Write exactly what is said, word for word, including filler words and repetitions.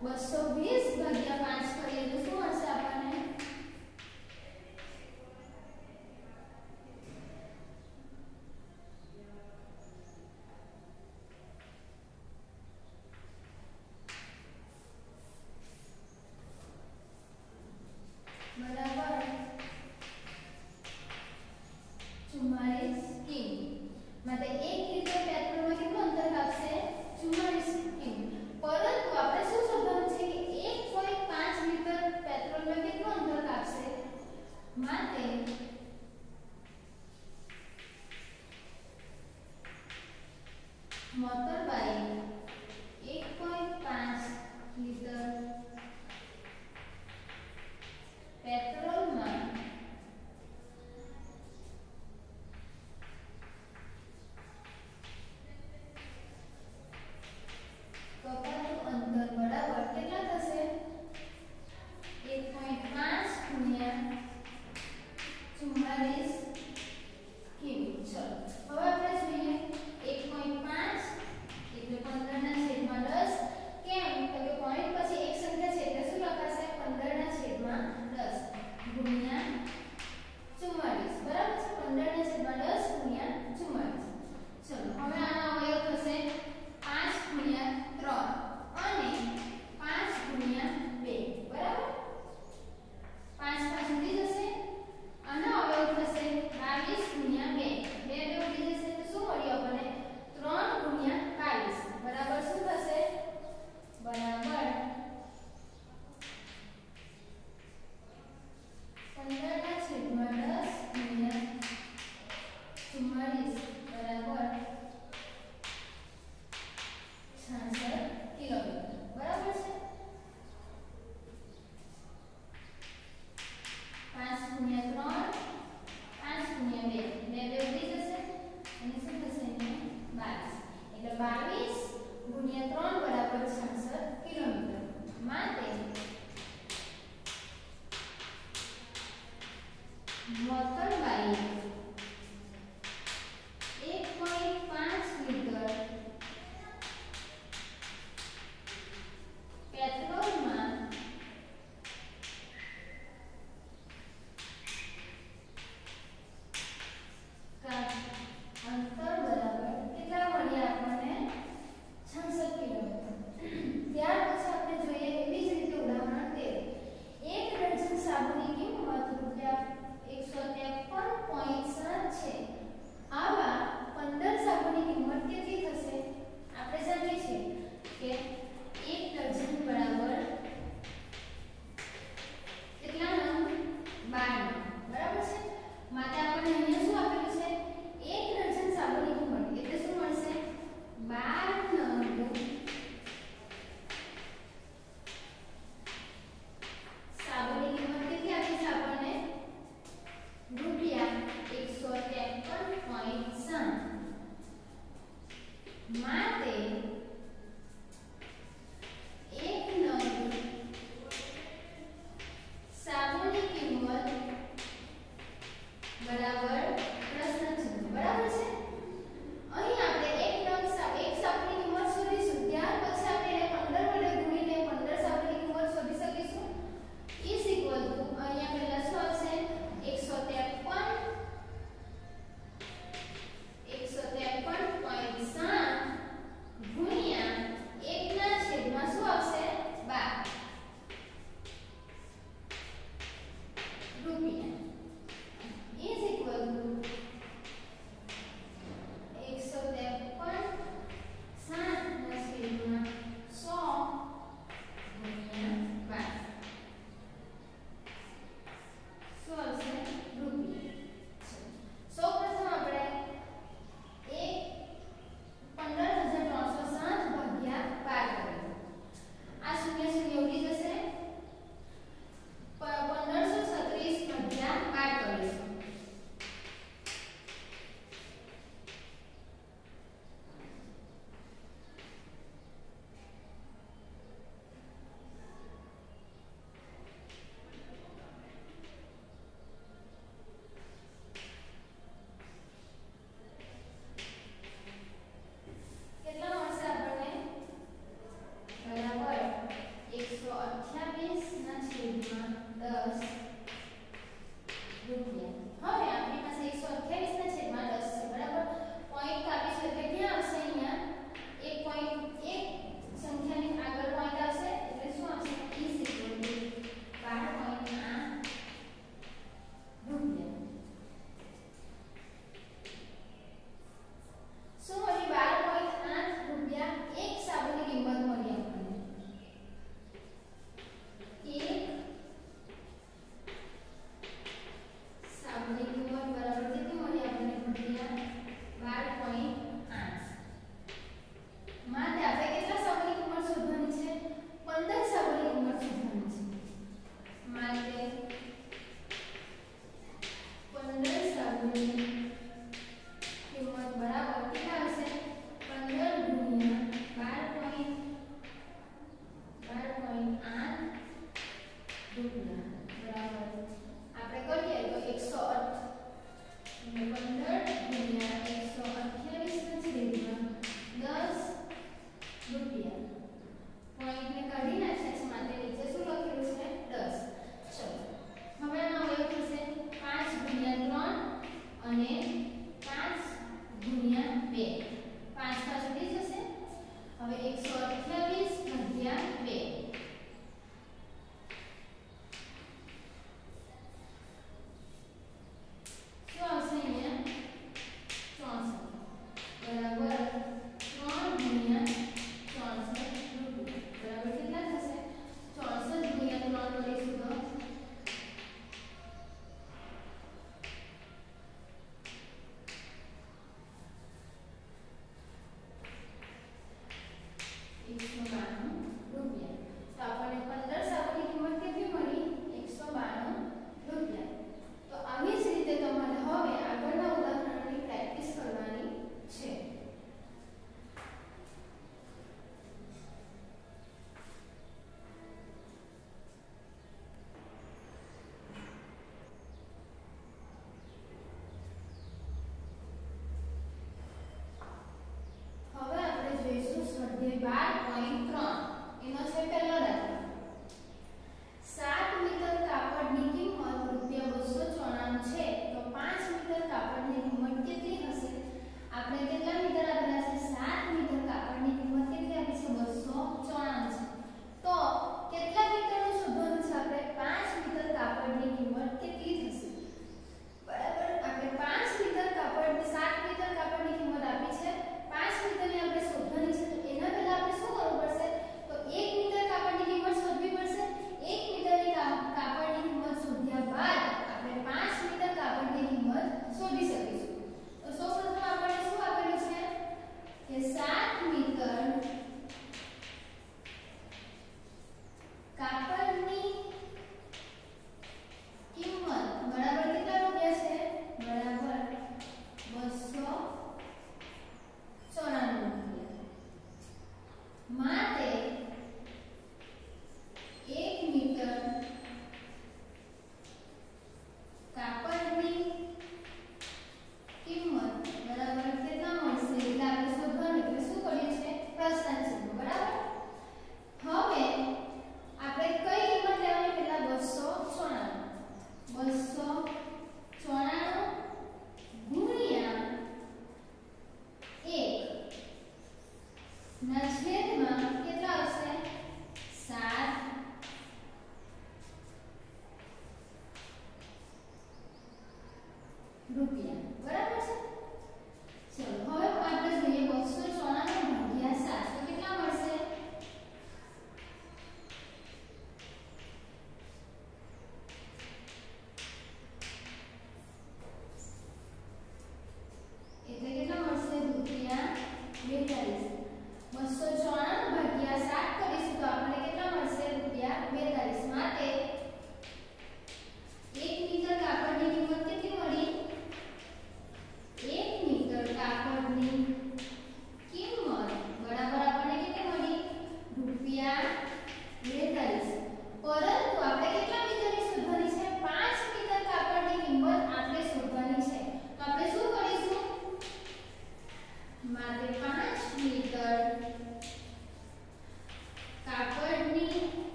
બસો વીસ ભાગ્યા પાંચ કરીએ તો શું હશે આપણને? બરાબર ચુમ્માલીસ કિમી. માટે એક લિટર પેટ્રોલમાં કેટલું અંતર કાપશે? ચુમ્માલીસ કિમી. પરંતુ આપણે શું શોધવાનું છે કે એક પોઈન્ટ પાંચ લિટર દસ રૂપિયા. હવે આપણી પાસે એકસો અઠ્યાવીસ ના છેદમાં દસ છે બરાબર. પોઈન્ટ કાપીશું એટલે ક્યાં આવશે? અહીંયા એક પોઈન્ટ એક સંખ્યાની આગળ પોઈન્ટ આવશે એટલે શું આવશે? is equal to બાર પોઈન્ટ આઠ રૂપિયા. શું મળી? બાર પોઈન્ટ આઠ રૂપિયા એક સાબુની કિંમત મળી આપણને. એક સાબુની કિંમત બરાબર કેટલી મળી આપણને? રૂપિયા બાર પોઈન્ટ આઠ. માટે આપણે કેટલા સાબુની કિંમત શોધવાની છે? પંદર સાબુની કિંમત શોધવાની છે. માટે પંદર સાબુની કિંમત બરાબર કેટલા આવશે? પંદર ગુણ્યા બાર પોઈન્ટ આઠ રૂપિયા બરાબર આપણે કરીએ તો એકસો આઠ પંદર ગુણ્યા એકસો અઠ્યાવીસ ના છેદમાં દસ રૂપિયા. પોઈન્ટને કાઢી નાખ્યા છે માટે નીચે શું લખેલું છે? દસ. ચલો હવે આમાં અવયવ થશે પાંચ ગુણ્યા ત્રણ અને પાંચ ગુણ્યા બે. પાંચ પાંચ ઉડી જશે. હવે એકસો અઠ્યાવીસ ભાગ્યા બે. શું આવશે અહીંયા? ચોસઠ બરાબર ત્રણ ગુણ્યા ચોસઠ રૂપિયા બરાબર કેટલા થશે? ચોસઠ ગુણ્યા ત્રણ કરીશું તો એકસો બાણું રૂપિયા. તો આપણને પંદર સાબુની કિંમત કેટલી મળી? એકસો બાણું રૂપિયા. તો આવી જ રીતે તમારે હવે આગળના ઉદાહરણોની પ્રેક્ટિસ કરવાની છે. હવે આપણે જોઈશું સ્વાધ્યાય બાર પોઈન્ટ ત્રણ. એનો છે પહેલો દાખલો. સાત મીટર કાપડની કિંમત રૂપિયા બસો ચોરાણું છે તો પાંચ મીટર કાપડની કિંમત કેટલી હશે? આપણે કેટલા મીટર આપેલા છે? સાત મીટર કાપડની કિંમત કેટલી આપી છે? બસો ચોરાણું છે. તો કેટલા મીટરનું શોધવાનું છે આપણે? પાંચ મીટર કાપડની કિંમત કેટલી થશે? બરાબર આપણે પાંચ મીટર કાપડ સાત મીટર કાપડની કિંમત આપી છે. પાંચ મીટરની આપણે શોધવાની છે. તો એના પહેલા આપણે શું કરવું પડશે? તો એક મીટર કાપડની કિંમત શોધવી પડશે. એક મીટરની કાપડની કિંમત શોધ્યા બાદ આપણે પાંચ મીટર કાપડની કિંમત શોધી શકીશું. તો સૌપ્રથમ આપણને શું આપેલું છે કે સાત મીટર કાપડની કિંમત બરાબર કેટલા રૂપિયા છે? બરાબર બસો ચોરાણું રૂપિયા. માટે એક મીટર કાપડની કિંમત બરાબર કેટલા મળશે? એટલે આપણે શોધવાનું એટલે શું કર્યું છે? પ્રશ્ન ચિહ્ન બરાબર. હવે આપણે કઈ કિંમત લેવાની? પહેલા બસો ચોરાણું. બસો ચોરાણું ગુણ્યા એક ના છેદમાં કેટલા આવશે? સાત રૂપિયા.